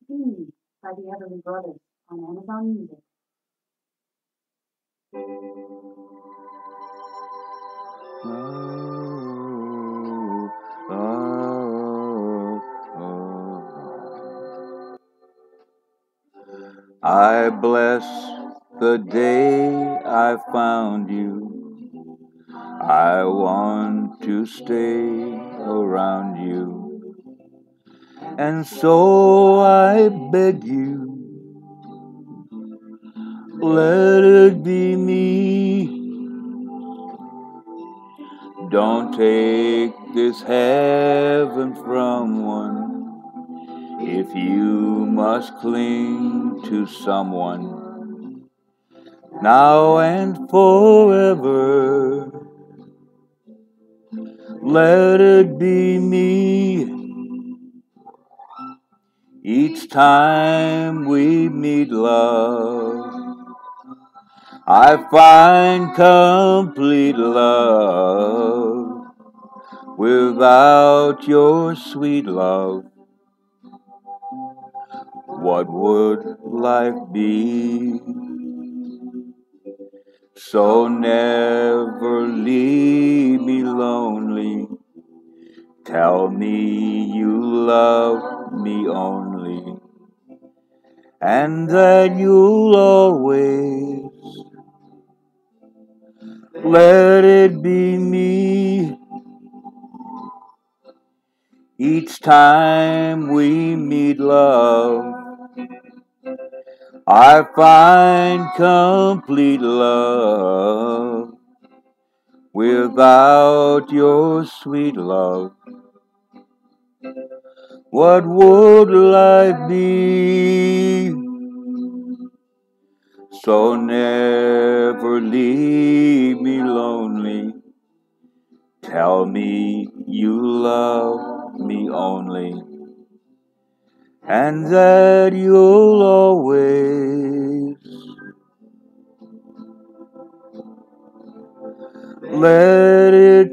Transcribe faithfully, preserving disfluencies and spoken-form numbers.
Be by the Everly Brothers on Amazon Music. Oh, oh, oh. I bless the day I found you. I want to stay around you. And so I beg you, let it be me. Don't take this heaven from one if you must cling to someone now and forever. Let it be me. Each time we meet, love, I find complete love. Without your sweet love, what would life be? So never leave me lonely. Tell me you love me only, and that you'll always let it be me. Each time we meet, love, I find complete love. Without your sweet love, what would life be? So never leave me lonely. Tell me you love me only, and that you'll always let it